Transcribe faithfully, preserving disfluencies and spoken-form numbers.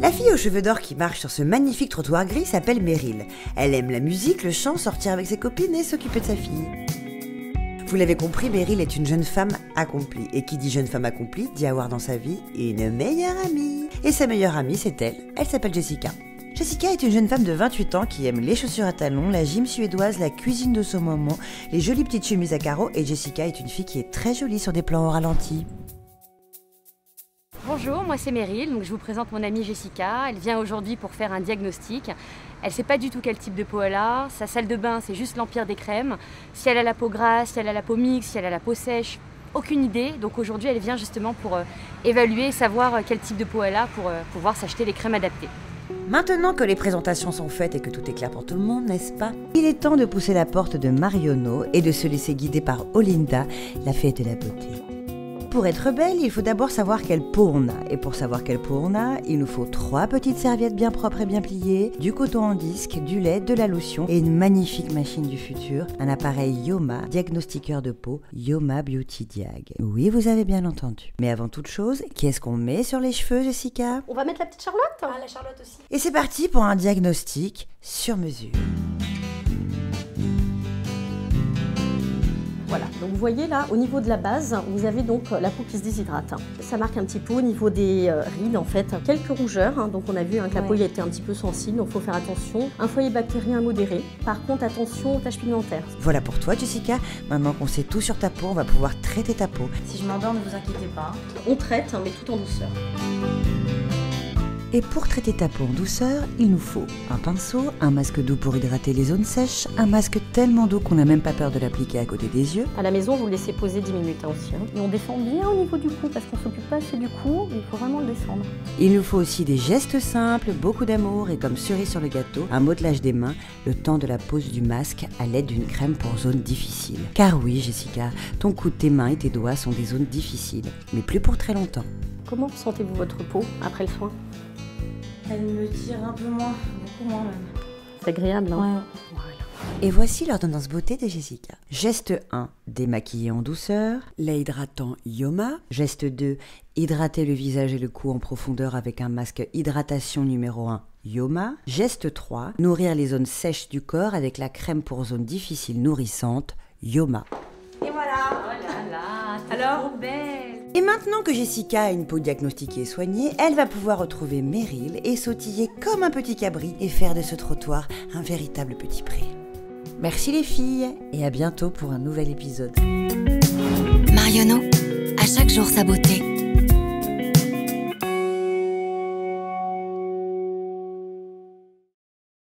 La fille aux cheveux d'or qui marche sur ce magnifique trottoir gris s'appelle Meryl. Elle aime la musique, le chant, sortir avec ses copines et s'occuper de sa fille. Vous l'avez compris, Meryl est une jeune femme accomplie. Et qui dit jeune femme accomplie, dit avoir dans sa vie une meilleure amie. Et sa meilleure amie, c'est elle. Elle s'appelle Jessica. Jessica est une jeune femme de vingt-huit ans qui aime les chaussures à talons, la gym suédoise, la cuisine de son moment, les jolies petites chemises à carreaux. Et Jessica est une fille qui est très jolie sur des plans au ralenti. Bonjour, moi c'est Meryl, donc je vous présente mon amie Jessica. Elle vient aujourd'hui pour faire un diagnostic. Elle ne sait pas du tout quel type de peau elle a. Sa salle de bain, c'est juste l'empire des crèmes. Si elle a la peau grasse, si elle a la peau mixte, si elle a la peau sèche, aucune idée. Donc aujourd'hui, elle vient justement pour euh, évaluer et savoir euh, quel type de peau elle a pour euh, pouvoir s'acheter les crèmes adaptées. Maintenant que les présentations sont faites et que tout est clair pour tout le monde, n'est-ce pas? Il est temps de pousser la porte de Marionneau et de se laisser guider par Olinda, la fée de la beauté. Pour être belle, il faut d'abord savoir quelle peau on a. Et pour savoir quelle peau on a, il nous faut trois petites serviettes bien propres et bien pliées, du coton en disque, du lait, de la lotion et une magnifique machine du futur, un appareil Yoma, diagnostiqueur de peau, Yoma Beauty Diag. Oui, vous avez bien entendu. Mais avant toute chose, qu'est-ce qu'on met sur les cheveux, Jessica? On va mettre la petite Charlotte. Ah, la Charlotte aussi. Et c'est parti pour un diagnostic sur mesure. Voilà, donc vous voyez là, au niveau de la base, vous avez donc la peau qui se déshydrate. Ça marque un petit peu au niveau des euh, rides en fait, quelques rougeurs, hein, donc on a vu hein, que la peau il a été un petit peu sensible, donc il faut faire attention. Un foyer bactérien modéré, par contre attention aux taches pigmentaires. Voilà pour toi Jessica, maintenant qu'on sait tout sur ta peau, on va pouvoir traiter ta peau. Si je m'endors, ne vous inquiétez pas. On traite, hein, mais tout en douceur. Et pour traiter ta peau en douceur, il nous faut un pinceau, un masque doux pour hydrater les zones sèches, un masque tellement doux qu'on n'a même pas peur de l'appliquer à côté des yeux. À la maison, vous le laissez poser dix minutes hein, aussi. Hein. Et on descend bien au niveau du cou, parce qu'on ne s'occupe pas assez du cou, il faut vraiment le descendre. Il nous faut aussi des gestes simples, beaucoup d'amour et comme cerise sur le gâteau, un modelage des mains, le temps de la pose du masque à l'aide d'une crème pour zones difficiles. Car oui Jessica, ton cou, tes mains et tes doigts sont des zones difficiles, mais plus pour très longtemps. Comment sentez-vous votre peau après le soin? Elle me tire un peu moins, beaucoup moins même. C'est agréable, hein? Ouais. Voilà. Et voici l'ordonnance beauté de Jessica. Geste un, démaquiller en douceur. Lait hydratant Yoma. Geste deux, hydrater le visage et le cou en profondeur avec un masque hydratation numéro un Yoma. Geste trois, nourrir les zones sèches du corps avec la crème pour zones difficiles nourrissantes Yoma. Et voilà. Oh là là, t'es Alors trop belle. Et maintenant que Jessica a une peau diagnostiquée et soignée, elle va pouvoir retrouver Meryl et sautiller comme un petit cabri et faire de ce trottoir un véritable petit pré. Merci les filles et à bientôt pour un nouvel épisode. Marionneau, à chaque jour sa beauté.